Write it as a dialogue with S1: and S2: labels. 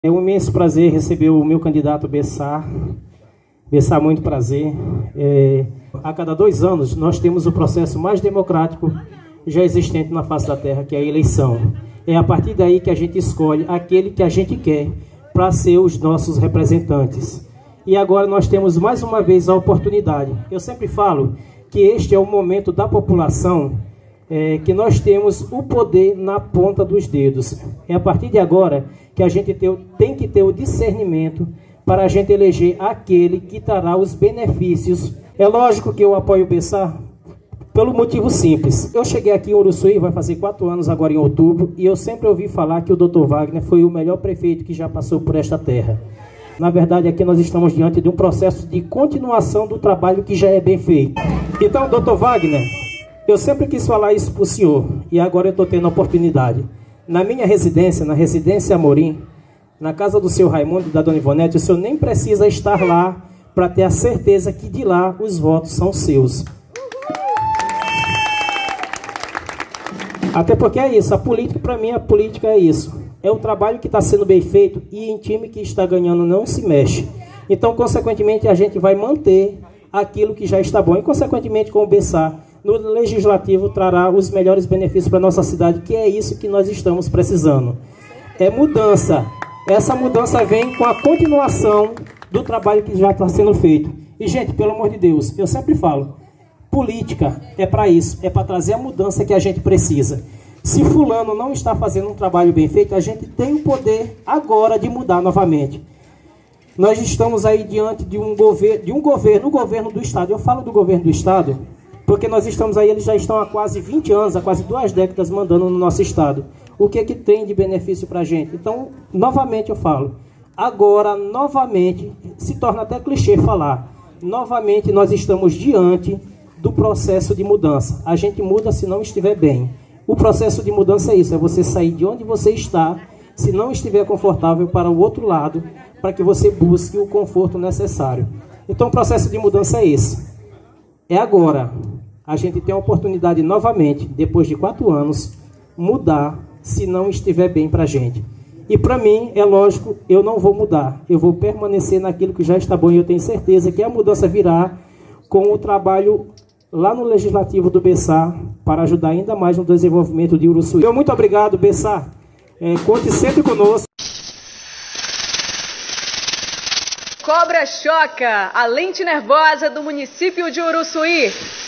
S1: É um imenso prazer receber o meu candidato Bessar. Bessar, muito prazer. A cada 2 anos nós temos o processo mais democrático já existente na face da terra, que é a eleição. É a partir daí que a gente escolhe aquele que a gente quer para ser os nossos representantes. E agora nós temos mais uma vez a oportunidade. Eu sempre falo que este é o momento da população que nós temos o poder na ponta dos dedos. É a partir de agora que a gente tem que ter o discernimento para a gente eleger aquele que trará os benefícios. É lógico que eu apoio o Bessar pelo motivo simples. Eu cheguei aqui em Uruçuí, vai fazer 4 anos agora em outubro, e eu sempre ouvi falar que o Dr. Wagner foi o melhor prefeito que já passou por esta terra. Na verdade, aqui nós estamos diante de um processo de continuação do trabalho que já é bem feito. Então, Dr. Wagner, eu sempre quis falar isso para o senhor, e agora eu estou tendo a oportunidade. Na minha residência, na Residência Amorim, na casa do seu Raimundo e da dona Ivonete, o senhor nem precisa estar lá para ter a certeza que de lá os votos são seus. Até porque é isso, a política, para mim, a política é isso. É o trabalho que está sendo bem feito e em time que está ganhando não se mexe. Então, consequentemente, a gente vai manter aquilo que já está bom. E, consequentemente, com o Bessar, no Legislativo, trará os melhores benefícios para a nossa cidade, que é isso que nós estamos precisando. É mudança. Essa mudança vem com a continuação do trabalho que já está sendo feito. E, gente, pelo amor de Deus, eu sempre falo, política é para isso, é para trazer a mudança que a gente precisa. Se fulano não está fazendo um trabalho bem feito, a gente tem o poder agora de mudar novamente. Nós estamos aí diante de um governo do Estado. Eu falo do governo do Estado porque nós estamos aí, eles já estão há quase 20 anos, há quase 2 décadas mandando no nosso Estado. O que tem de benefício para a gente? Então, novamente eu falo, agora, novamente, se torna até clichê falar, novamente nós estamos diante do processo de mudança. A gente muda se não estiver bem. O processo de mudança é isso, é você sair de onde você está, se não estiver confortável, para o outro lado, para que você busque o conforto necessário. Então o processo de mudança é esse. É agora. A gente tem a oportunidade novamente, depois de 4 anos, mudar se não estiver bem para a gente. E para mim, é lógico, eu não vou mudar. Eu vou permanecer naquilo que já está bom e eu tenho certeza que a mudança virá com o trabalho lá no Legislativo do Bessar, para ajudar ainda mais no desenvolvimento de Uruçuí. Então, muito obrigado, Bessar. Conte sempre conosco.
S2: Cobra choca, a lente nervosa do município de Uruçuí.